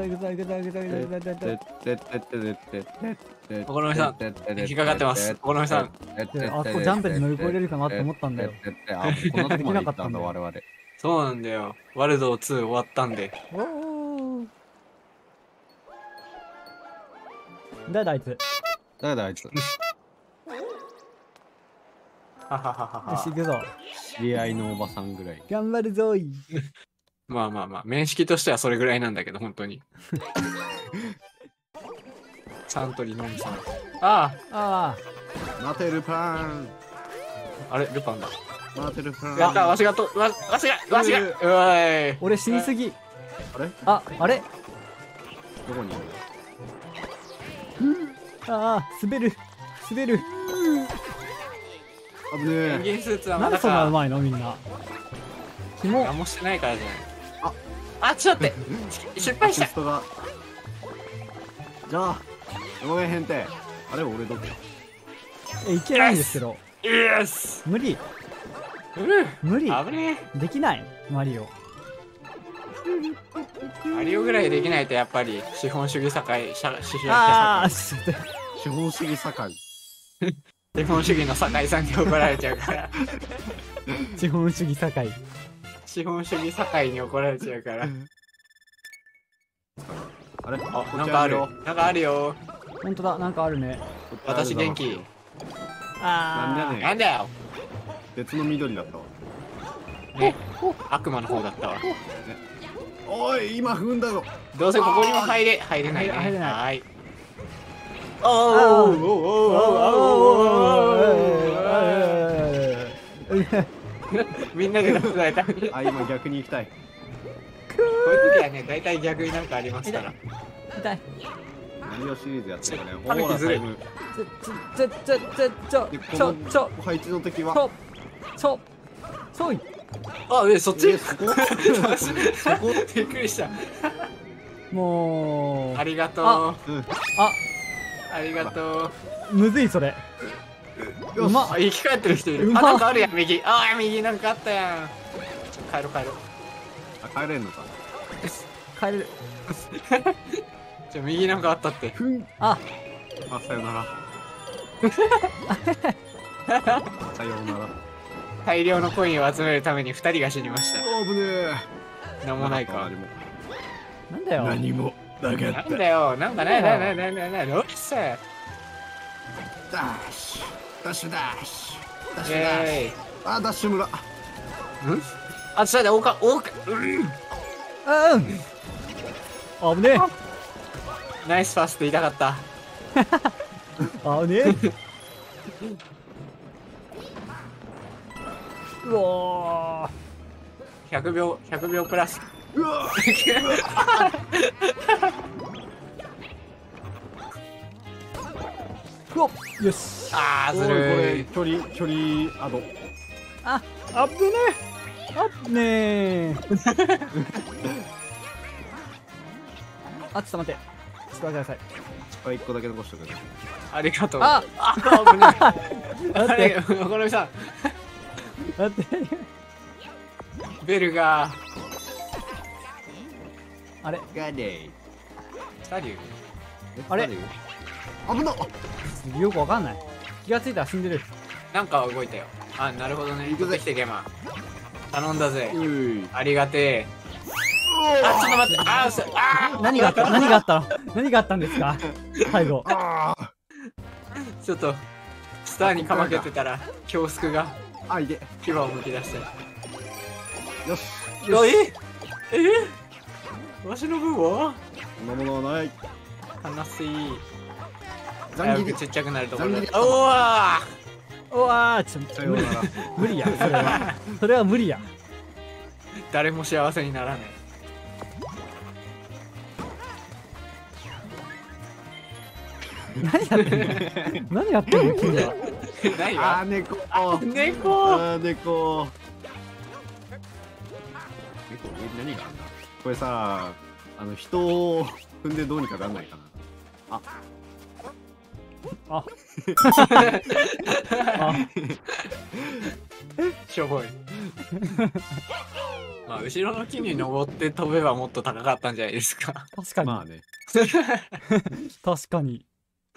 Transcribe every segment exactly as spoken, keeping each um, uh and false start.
行くぞ行くぞ行くぞ行くぞ行くぞ行くぞ。 お好みさん引っかかってます。お好みさん。 あそこジャンプで乗り越えれるかなって思ったんだよ。 あ、こんなとこまで行ったんだ我々。 そうなんだよ。ワルドーツー終わったんで。 おお。誰だあいつ。 誰だあいつ。 ははははよし行は。 くぞ。 知り合いのおばさんぐらい。 頑張るぞい。 まあまあまあ、面識としてはそれぐらいなんだけど、本当に。サントリーのみさん。ああ待てルパン。 あ、あれ、ルパンだ。 待てルパン。 やった、わしがと、わ、わしが、わしが、うわい。 あ。俺死にすぎ。 あれああれ。 どこにいるああ滑る滑る。 あぶねペンえ。 ギンスーツはなんでまだか。 そんなうまいのみんな。キモ。 何もしてないからじゃない。 ああ、ちょっと待って。失敗したアシス。トが。じゃあ、ごめん変態。あれ俺どこえいけないんですけど。 イエス。 無理うん。 無理危ねできないマリオ。 え。マリオぐらいできないとやっぱり資本主義社会、社、主義ああ社ちょっと待って。 資本主義社会。 会。資本主義の酒井さんに怒られちゃうから。 資本主義社会。 資本主義社会に怒られちゃうから。 あれあ、なんかある。なんかあるよ。 本当だなんかあるね。 私元気。 ああなんだねなんだよ。 別の緑だったわ。 ね。悪魔の方だったわ。 おい今踏んだぞ。 どうせここにも入れ、入れないね。 入れないはーい。 あおーおーおーおーおーおーおーみんなで出された。こういうあ今逆に行きたい。 時はね、大体逆になんかありますから。 痛い。 マリオシリーズやってるからね。 歯茎ずるいほらちょちょちょちょちょでちょちょこの配置の時は。 ちょちょそい。 あ、え、そっちえそこそこびっくりした。 もうありがとう。 うん。 あありがとう。 むずいそれ。 よしうまっあ、生き返ってる人いうる。 まあ、なんかあるやん、右。あー、右なんかあったやん。帰ろう帰ろう。 あ帰れんのか。 帰れる。 じゃあ右なんかあったって。 ふん。 ああさよなら。さようなら。 大量のコインを集めるために二人が死にました。 あぶねえ。 なんもないか。 なんだよ。 何もなかなんった。 だよ、なんかないないないないないない。どうしたよ。 ダッシュダッシュダッシュダッイシュダッシェーイ。 ュ。あダッシュ村。 んあ、ちょっと待って、おか、おか、うん。 うん。危ねナイスパスって言いたかった。 え。危ねえ。うわひゃくびょう、ひゃくびょうプラス。 うわー。うわよし。 あー、ずおいこれるい。 距離距離アド。 ああぶねえ。あぶねえ。あちょっと待って。ちょっと待ってください。 あ一個だけ残しとく。 ありがとう。 ああ、危ない。 待ってあれ、お好みさん。 待って。 ベルが。 あれガデスタリュー。 あれ危なっ。 よくわかんない。気がついたら死んでる。 なんか動いたよ。あ、なるほどね。 行くぜ行ってきてゲマ。頼んだぜ。 うい。 ありがてえ。あ、ちょっと待って。あー、そあー。 何があった何があったの何があったんですか最後。 ああ。 ちょっと、スターにかまけてたら、恐縮があいで。 牙をむき出して。 よし。 よええわしの分はそんなものはない。 悲しい。 残切り早くちっちゃくなるところだ残切。りおわうわーちょっとさようなら。 無理やそれは。それは無理や。 誰も幸せにならない。 何やってんの何やってんの君は。 何あがー猫。 猫あー猫。猫え何があんだ。これさあの人を踏んでどうにかなんないかな。あああしょぼい。 まあ後ろの木に登って飛べばもっと高かったんじゃないですか。 確かに、 まあね。 確かに。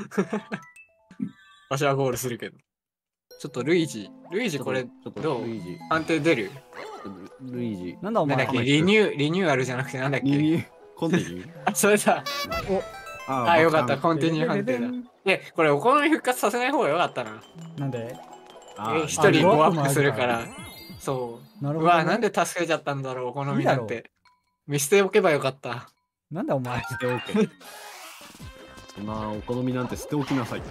わしはゴールするけど。ちょっとルイージルイージこれちょっとどうルイージ。 判定出る？ ルイージ。 なんだお前なんだっけリニューリニューアルじゃなくてなんだっけ？ リニューコンティニューあ、それだ。 ああ、よかった。コンンティニュー判定だ。で、これお好み復活させない方がよかったな。 なんでえ、一人ごアップするから。そう。 なるほど、ね、 うわ、なんで助けちゃったんだろう、お好みなんいいて。見捨ておけばよかった。 なんだお前。 捨ておけ。そんなお好みなんて捨ておきなさい。 ね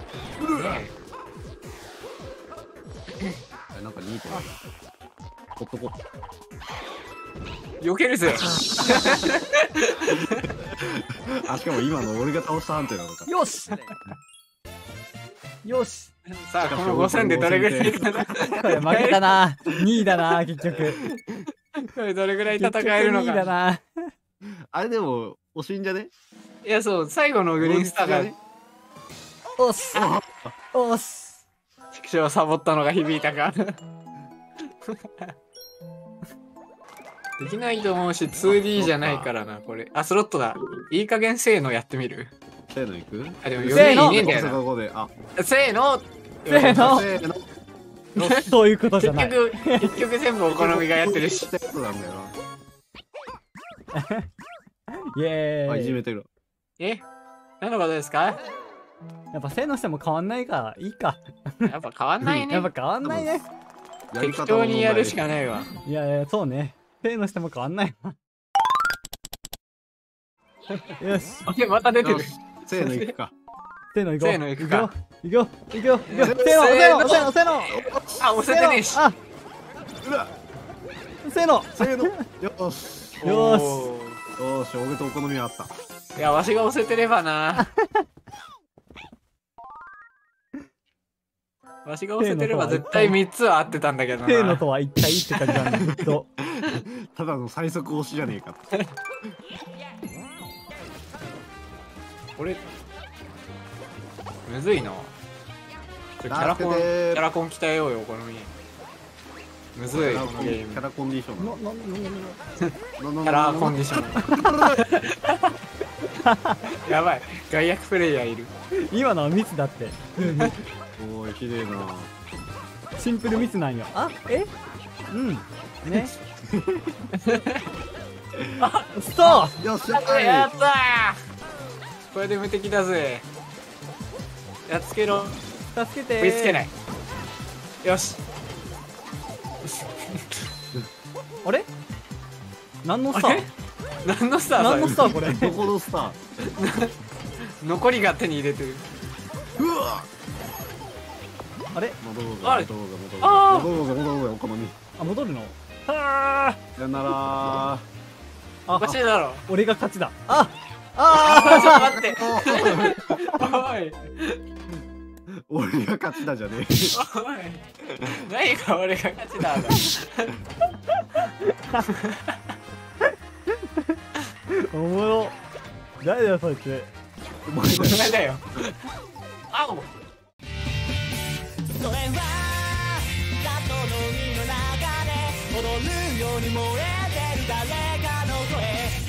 えなんかにいてない。ほっとこ。 避けるぜ。 あ、しかも今の俺が倒した判定なのか。 よしよしさあ、このごせんでどれぐらいかな。 これ負けたな。にいだな、結局。 これどれぐらい戦えるの結局にいだか。 な。 あれでも惜しいんじゃね？ いや、そう、最後のグリーンスターが、 おっすおっす畜生サボったのが響いたか。できないと思うし ツーディー じゃないからなこれ。あ、スロットだ。いい加減せーのやってみる。 せーのいく？ あ、でもせーのよにんいねえんだよここで、あ、 な。せーのせーのせーの。 そういうことじゃない。 結局結局全部お好みがやってるし。 ってことなんだよイエな。あ、いじーイ。 めてる。 え、何のことですか？ やっぱせーのしても変わんないからいいか。 やっぱ変わんないねやっ。ぱ変わんないね。 適当にやるしかないわ。 いやいや、そうね。せーのしても変わんないわ。よし。 あれ、また出てる。 せーのいくか。 せーの行こう。 せーの行くか。 行くよ。行くよ。行くよ。せーの、 せーのせーの、せーの、 あ、押せてねえし。 あ、 うわ、 せーの。 せーの。よし。 よーしおよし、俺とお好みあった。 ーいや、わしが押せてればな。わしが押せてれば絶対みっつは合ってたんだけどな。 せーのとは一体って感じなんだけど。 ただの最速押しじゃねえか。 俺むずいな。ちょキャラコンキ助けてーャラコン鍛えようよ、お好み。むずいこのゲーム。 キャラコンディションのののののキャラコンディション。やばい、外役プレイヤーいる。 今のはミスだって。 おい、ひでえな。 シンプルミスなんよ。あ、えうん。ね。あ、ストーよっしゃあ、やったー。これで無敵だぜ。やっつけろ。 助けてー。 追いつけない。よし。 あれ何のスターあれ何のスター何のスターこれ。 どこのスター？ 残りが手に入れてる。 うわ。 あれ戻ろうぜ、 あれ戻ろうぜ、戻ろうぜ、 あー戻ろうぜ、戻ろうぜ、お好み。 あ、戻るのはさよなら。 あ。 おかしいだろ。 俺が勝ちだ。ああ、ちょっとあ待って。おい。 俺が勝ちだじゃねえ。 おい。何が俺が勝ちだ。 おもろ。誰だよそいつ。 お前だよ。 お前だよ。あお。 それはガトの海の中で踊るように燃えてる誰かの声